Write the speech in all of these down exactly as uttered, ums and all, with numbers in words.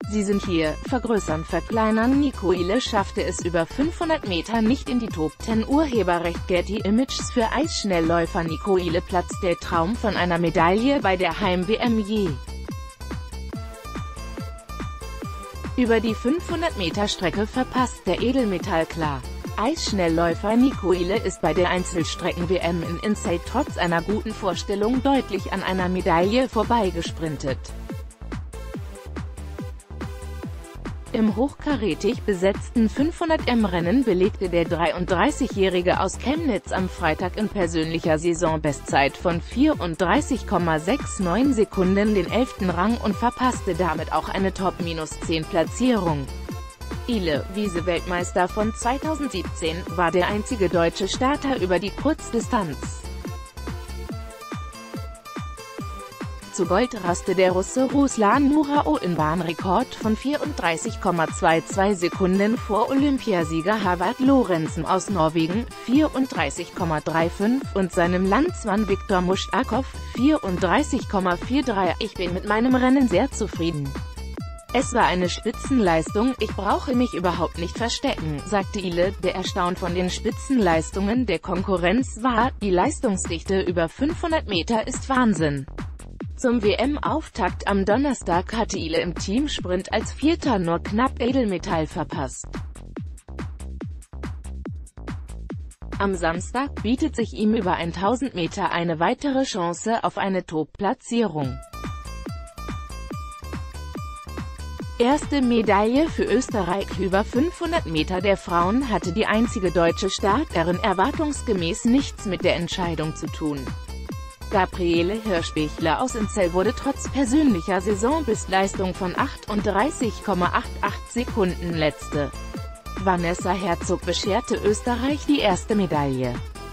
Sie sind hier, vergrößern, verkleinern. Nico Ile schaffte es über fünfhundert Meter nicht in die Top zehn. Urheberrecht Getty Images. Für Eisschnellläufer Nico Ile platzt der Traum von einer Medaille bei der Heim-W M je. Über die fünfhundert Meter Strecke verpasst der Edelmetall-Klar. Eisschnellläufer Nico Ile ist bei der Einzelstrecken-W M in Insead trotz einer guten Vorstellung deutlich an einer Medaille vorbeigesprintet. Im hochkarätig besetzten fünfhundert Meter Rennen belegte der dreiunddreißigjährige aus Chemnitz am Freitag in persönlicher Saisonbestzeit von vierunddreißig Komma neunundsechzig Sekunden den elften Rang und verpasste damit auch eine Top zehn Platzierung. Ile, Vize-Weltmeister von zweitausendsiebzehn, war der einzige deutsche Starter über die Kurzdistanz. Zu Gold raste der Russe Ruslan Murao in Bahnrekord von vierunddreißig Komma zweiundzwanzig Sekunden vor Olympiasieger Havard Lorentzen aus Norwegen, vierunddreißig Komma fünfunddreißig, und seinem Landsmann Viktor Mushakov, vierunddreißig Komma dreiundvierzig. Ich bin mit meinem Rennen sehr zufrieden. Es war eine Spitzenleistung, ich brauche mich überhaupt nicht verstecken, sagte Ile, der erstaunt von den Spitzenleistungen der Konkurrenz war. Die Leistungsdichte über fünfhundert Meter ist Wahnsinn. Zum W M-Auftakt am Donnerstag hatte Ile im Teamsprint als Vierter nur knapp Edelmetall verpasst. Am Samstag bietet sich ihm über tausend Meter eine weitere Chance auf eine Top-Platzierung. Erste Medaille für Österreich. Über fünfhundert Meter der Frauen hatte die einzige deutsche Starterin erwartungsgemäß nichts mit der Entscheidung zu tun. Gabriele Hirschbichler aus Inzell wurde trotz persönlicher Saisonbestleistung von achtunddreißig Komma achtundachtzig Sekunden letzte. Vanessa Herzog bescherte Österreich die erste Medaille.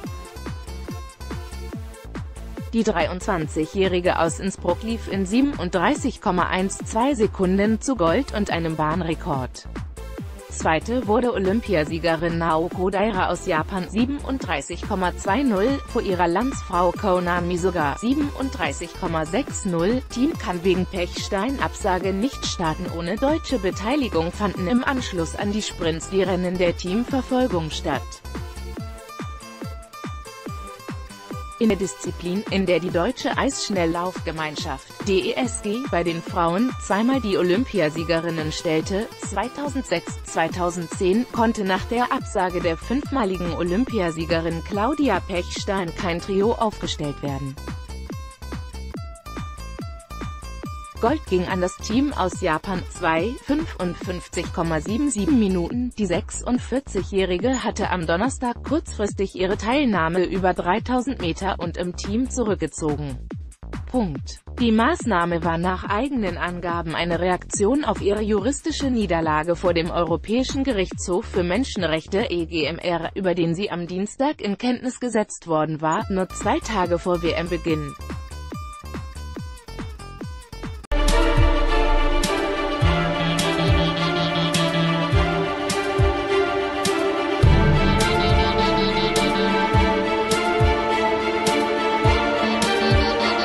Die dreiundzwanzigjährige aus Innsbruck lief in siebenunddreißig Komma zwölf Sekunden zu Gold und einem Bahnrekord. Zweite wurde Olympiasiegerin Naoko Daira aus Japan, siebenunddreißig Komma zwanzig, vor ihrer Landsfrau Kona Misoga, siebenunddreißig Komma sechzig. Team kann wegen Pechstein-Absage nicht starten. Ohne deutsche Beteiligung fanden im Anschluss an die Sprints die Rennen der Teamverfolgung statt. In der Disziplin, in der die Deutsche Eisschnelllaufgemeinschaft (D E S G) bei den Frauen zweimal die Olympiasiegerinnen stellte, zweitausendsechs, zweitausendzehn, konnte nach der Absage der fünfmaligen Olympiasiegerin Claudia Pechstein kein Trio aufgestellt werden. Gold ging an das Team aus Japan, zwei, fünfundfünfzig Komma siebenundsiebzig Minuten. Die sechsundvierzigjährige hatte am Donnerstag kurzfristig ihre Teilnahme über dreitausend Meter und im Team zurückgezogen. Punkt. Die Maßnahme war nach eigenen Angaben eine Reaktion auf ihre juristische Niederlage vor dem Europäischen Gerichtshof für Menschenrechte E G M R, über den sie am Dienstag in Kenntnis gesetzt worden war, nur zwei Tage vor W M-Beginn.